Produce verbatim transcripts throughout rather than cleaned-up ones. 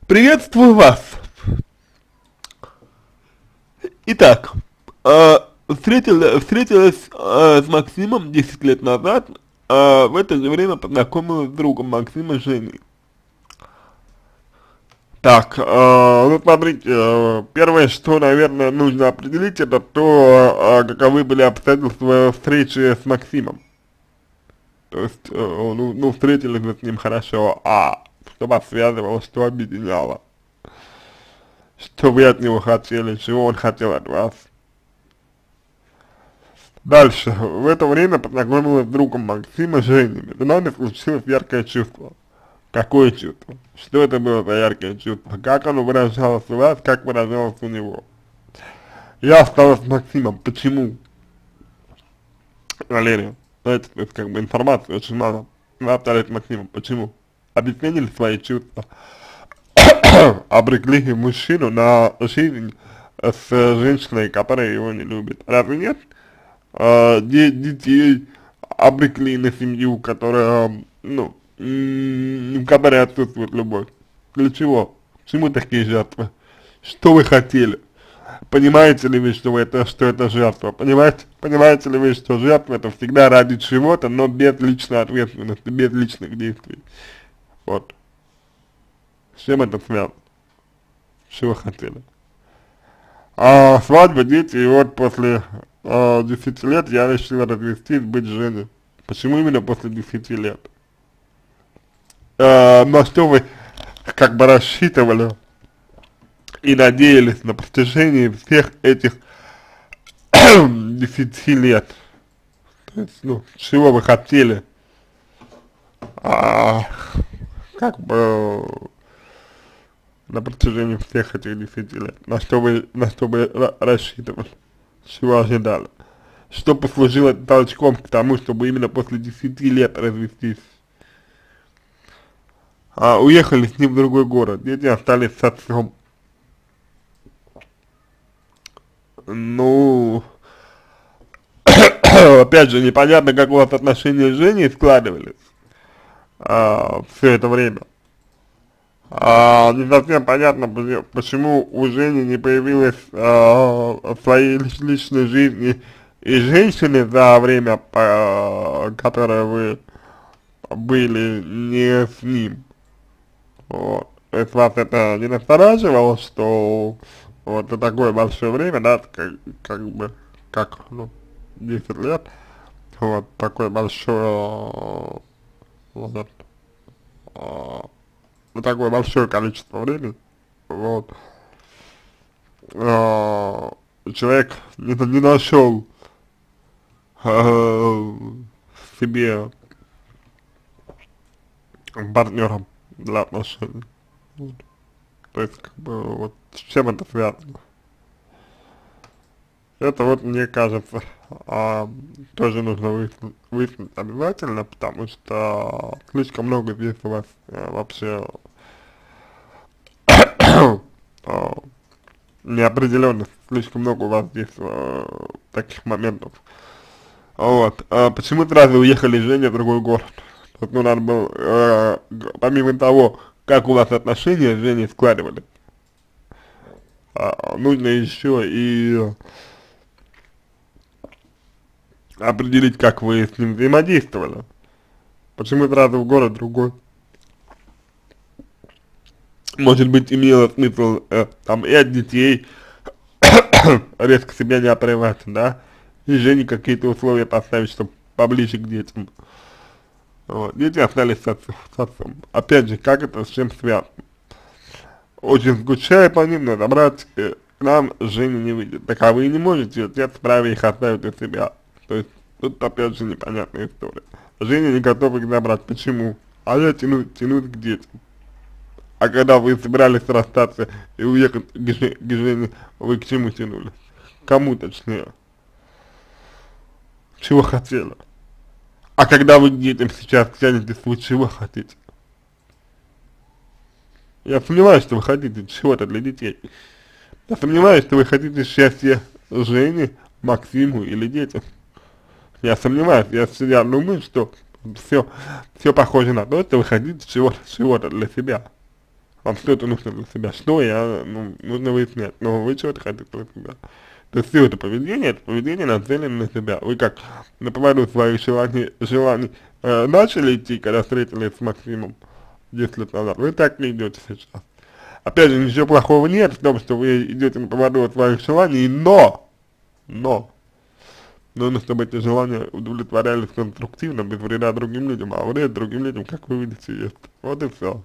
Приветствую вас. Итак, э, встретил, встретилась э, с Максимом десять лет назад, э, в это же время познакомилась с другом Максима, Женей. Так, э, ну смотрите, э, первое, что, наверное, нужно определить, это то, э, каковы были обстоятельства встречи с Максимом. То есть, э, ну, ну, встретились вы с ним хорошо, а что вас связывало, что объединяло, что вы от него хотели, чего он хотел от вас. Дальше. В это время познакомилась с другом Максима, Женей. Между нами случилось яркое чувство. Какое чувство? Что это было за яркое чувство? Как оно выражалось у вас, как выражалось у него? Я осталась с Максимом. Почему? Валерия, знаете, то есть как бы информации очень мало. Вы остались с Максимом. Почему? Объяснили свои чувства. Обрекли мужчину на жизнь с женщиной, которая его не любит. Разве нет? Uh, де детей обрекли на семью, которая, ну, в которой отсутствует любовь. Для чего? Почему такие жертвы? Что вы хотели? Понимаете ли вы, что вы это, что это жертва? Понимаете? Понимаете ли вы, что жертва это всегда ради чего-то, но без личной ответственности, без личных действий? Вот. С чем это связано? Что вы хотели? А свадьба, дети, и вот после э, десяти лет я решил развестись, быть Женей. Почему именно после десяти лет? Э, на что вы как бы рассчитывали и надеялись на протяжении всех этих десяти лет? То есть, ну, чего вы хотели? А, как бы на протяжении всех этих десяти лет, на что вы, на что вы рассчитывали, чего ожидали, что послужило толчком к тому, чтобы именно после десяти лет развестись, а, уехали с ним в другой город, дети остались с отцом. Ну, опять же, непонятно, как у вас отношения с Женей складывались, а, все это время. А, не совсем понятно, почему у Жени не появилось а, в своей личной жизни и женщины за время, по, которое вы были не с ним. Вот. То есть вас это не настораживало, что вот за такое большое время, да, как, как бы, как, ну, десять лет, вот, такое большое, вот, а, на такое большое количество времени, вот, э, человек не, не нашел э, себе партнера для отношений, вот. То есть, как бы, вот, с чем это связано? Это вот, мне кажется, а, тоже нужно выяснить, выяснить обязательно, потому что слишком много здесь у вас а, вообще а, неопределенность, слишком много у вас здесь а, таких моментов. Вот. А почему сразу уехали Женя в другой город? Тут, ну, надо было, э, помимо того, как у вас отношения с Женей складывались, а, нужно еще и определить, как вы с ним взаимодействовали. Почему сразу в город другой? Может быть, имело смысл э, там и от детей резко себя не отрывать, да? И Жене какие-то условия поставить, чтобы поближе к детям. Вот. Дети остались с отцом, с отцом. Опять же, как это с чем связано? Очень скучая по ним, но забрать э, к нам Женю не выйдет. Так а вы не можете, отец вправе их оставить у себя. То есть, тут опять же непонятная история. Женя не готов их забрать. Почему? А я тянуть, тянуть к детям. А когда вы собирались расстаться и уехать к, Же, к Жене, вы к чему тянули? Кому точнее? Чего хотели? А когда вы к детям сейчас тянетесь, вы чего хотите? Я сомневаюсь, что вы хотите чего-то для детей. Я сомневаюсь, что вы хотите счастья Жене, Максиму или детям. Я сомневаюсь, я, я думаю, что все, все похоже на то, что вы хотите чего-то, чего-то для себя. вам что-то нужно для себя, что я, ну, нужно выяснять, но вы чего-то хотите для себя. То есть все это поведение, это поведение нацелено на себя. Вы как на поводу своих желаний, желаний э, начали идти, когда встретились с Максимом десять лет назад, вы так не идете сейчас. Опять же, ничего плохого нет в том, что вы идете на поводу от своих желаний, но, но, нужно, чтобы эти желания удовлетворялись конструктивно, без вреда другим людям, а вред другим людям, как вы видите, есть. Вот и все.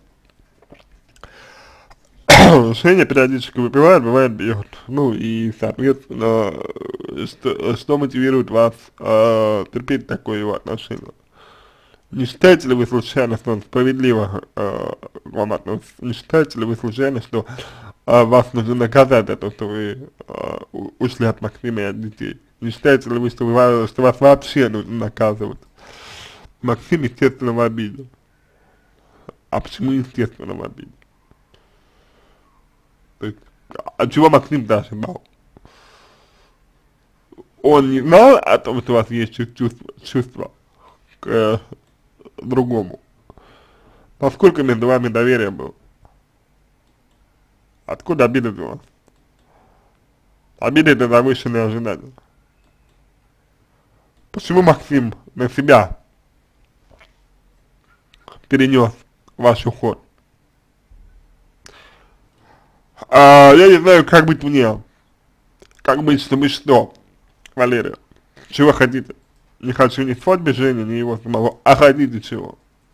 Женя периодически выпивает, бывает бьет. Ну и, соответственно, что, что мотивирует вас э, терпеть такое его отношение? Не считаете ли вы случайно, что он справедливо э, к вам относится? Не считаете ли вы случайно, что э, вас нужно наказать за то, что вы э, ушли от Максима и от детей? Не считаете ли вы, что, вы, что вас вообще нужно наказывать? Максим, естественно, в обиде. А почему естественно в обиде? То есть, а чего Максим даже знал? Он не знал о том, что у вас есть чувство, чувство к э, другому. Насколько между вами доверие было? Откуда обида взялась? Обида — это завышенные ожидания. Почему Максим на себя перенес ваш уход? А, я не знаю, как быть мне. Как быть, чтобы что, Валерия? Чего хотите? Не хочу ни свадьбы Жени, ни его самого. А хотите чего?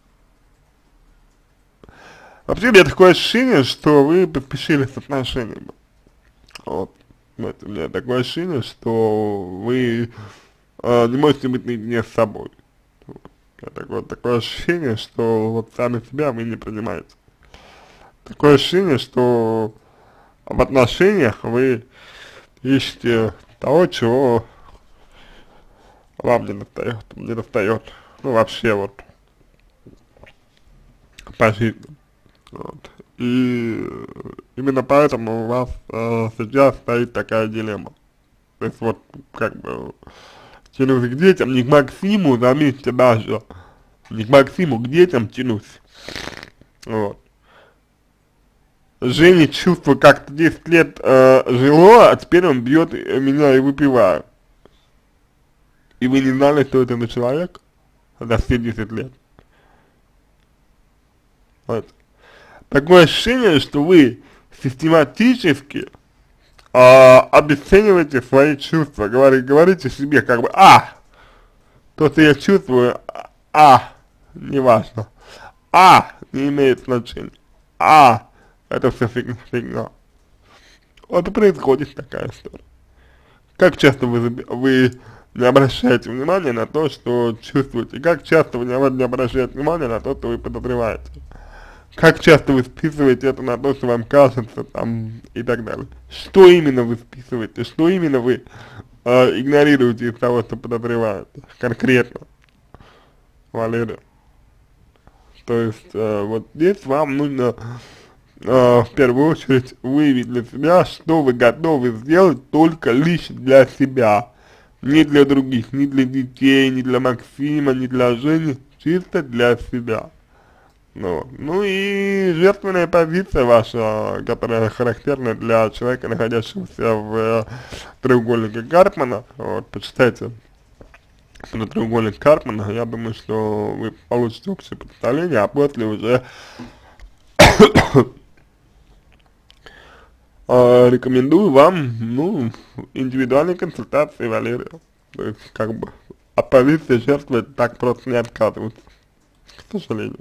Вообще, у меня такое ощущение, что вы поспешили с отношениями. Вот. Вот, у меня такое ощущение, что вы э, не можете быть наедине с собой. Вот. У меня такое, такое ощущение, что вот сами себя вы не принимаете. Такое ощущение, что в отношениях вы ищете того, чего вам не достает, не достает. Ну, вообще вот, по жизни. Вот. И именно поэтому у вас э, сейчас стоит такая дилемма. То есть вот, как бы, тянусь к детям, не к Максиму, заметьте даже, не к Максиму, к детям тянусь. Вот. Жене чувство как-то десять лет э, жило, а теперь он бьет меня и выпивает. И вы не знали, что это за человек за все десять лет. Вот. Такое ощущение, что вы систематически э, обесцениваете свои чувства, говорите, говорите себе как бы, а, то, что я чувствую, а, неважно, а, не имеет значения, а, это все фигня, фигня. Вот и происходит такая история. Как часто вы, вы не обращаете внимания на то, что чувствуете, как часто вы не обращаете внимания на то, что вы подозреваете. Как часто вы списываете это на то, что вам кажется, там, и так далее. Что именно вы списываете, что именно вы э, игнорируете из того, что подозреваете, конкретно, Валерия. То есть, э, вот здесь вам нужно, э, в первую очередь, выявить для себя, что вы готовы сделать только лишь для себя. Не для других, не для детей, не для Максима, не для Жени, чисто для себя. Ну, ну и жертвенная позиция ваша, которая характерна для человека, находящегося в э, треугольнике Карпмана, вот, почитайте на треугольник Карпмана, я думаю, что вы получите общее представление, а после уже э, рекомендую вам, ну, индивидуальные консультации, Валерия. То есть, как бы, от позиции жертвы так просто не отказываются, к сожалению.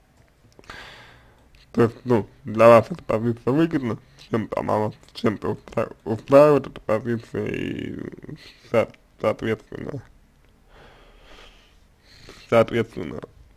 То есть, ну, для вас эта позиция выгодна, чем-то она вас чем-то устра устраивает, эта позиция, и со соответственно, соответственно,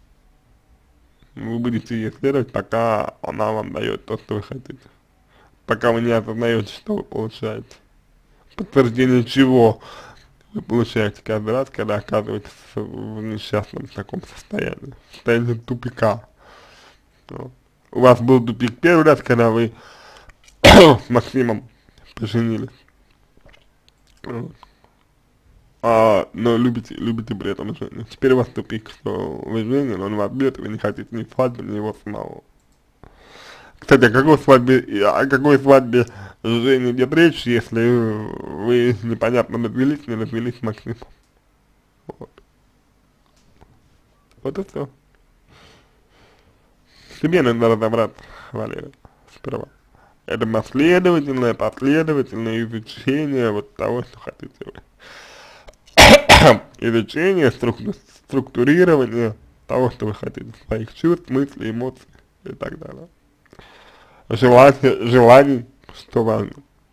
вы будете ей следовать, пока она вам дает то, что вы хотите. Пока вы не осознаете, что вы получаете. Подтверждение чего вы получаете каждый раз, когда оказываетесь в несчастном таком состоянии, в состоянии тупика. Вот. У вас был тупик первый раз, когда вы с Максимом поженились, вот. А, но любите, любите при этом Женю. Теперь у вас тупик, что вы женены, он вас бьет, и вы не хотите ни свадьбы, ни его самого. Кстати, о какой свадьбе, о какой свадьбе Женя идет речь, если вы непонятно развелись, не развелись с Максимом? Вот. Вот и все. Себе надо разобраться, Валерий, сперва. Это последовательное, последовательное изучение вот того, что хотите вы. Изучение, структу структурирование того, что вы хотите, своих чувств, мыслей, эмоций и так далее. Желание, желаний, что важно.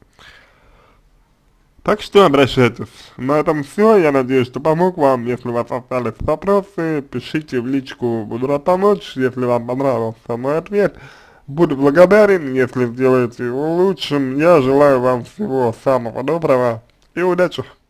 Так что обращайтесь. На этом все. Я надеюсь, что помог вам. Если у вас остались вопросы, пишите в личку, буду рад помочь. Если вам понравился мой ответ, буду благодарен. Если сделаете его лучшим, я желаю вам всего самого доброго и удачи.